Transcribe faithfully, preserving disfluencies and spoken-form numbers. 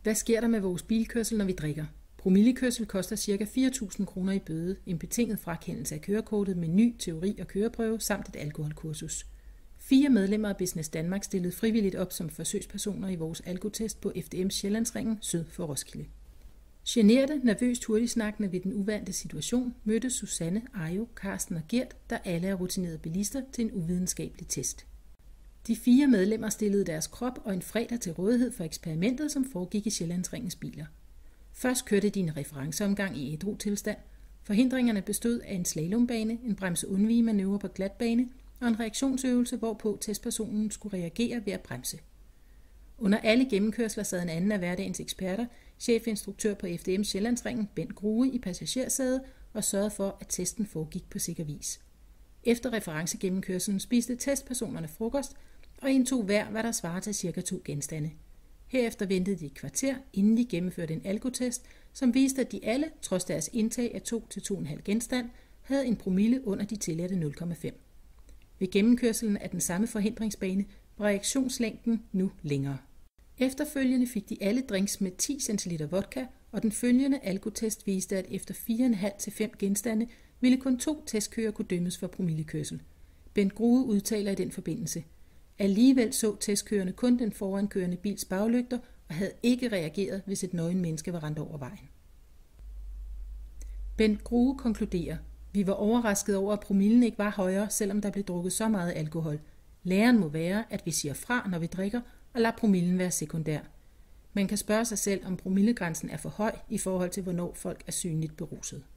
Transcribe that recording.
Hvad sker der med vores bilkørsel, når vi drikker? Promillekørsel koster ca. fire tusind kroner i bøde, en betinget frakendelse af kørekortet med ny teori- og køreprøve samt et alkoholkursus. Fire medlemmer af Business Danmark stillede frivilligt op som forsøgspersoner i vores alkotest på F D M Sjællandsringen syd for Roskilde. Generte, nervøst hurtigsnakkende ved den uvante situation, mødte Susanne, Ajo, Karsten og Gert, der alle er rutinerede bilister, til en uvidenskabelig test. De fire medlemmer stillede deres krop og en fredag til rådighed for eksperimentet, som foregik i Sjællandsringens biler. Først kørte de en referenceomgang i ædru-tilstand. Forhindringerne bestod af en slalombane, en bremse-undvige-manøvre på glatbane og en reaktionsøvelse, hvorpå testpersonen skulle reagere ved at bremse. Under alle gennemkørsler sad en anden af hverdagens eksperter, chefinstruktør på F D M Sjællandsringen, Bent Grue, i passagersædet og sørgede for, at testen foregik på sikker vis. Efter referencegennemkørslen spiste testpersonerne frokost og indtog hver, hvad der svarer til cirka to genstande. Herefter ventede de et kvarter, inden de gennemførte en alkotest, som viste, at de alle, trods deres indtag af to til to komma fem genstand, havde en promille under de tilladte nul komma fem. Ved gennemkørslen af den samme forhindringsbane var reaktionslængden nu længere. Efterfølgende fik de alle drinks med ti centiliter vodka, og den følgende alkotest viste, at efter fire komma fem til fem genstande ville kun to testkører kunne dømmes for promillekørsel. Bent Grue udtaler i den forbindelse: Alligevel så testkørerne kun den forankørende bils baglygter og havde ikke reageret, hvis et nøgen menneske var rendt over vejen. Bent Grue konkluderer: Vi var overrasket over, at promillen ikke var højere, selvom der blev drukket så meget alkohol. Læren må være, at vi siger fra, når vi drikker, og lader promillen være sekundær. Man kan spørge sig selv, om promillegrænsen er for høj i forhold til, hvornår folk er synligt beruset.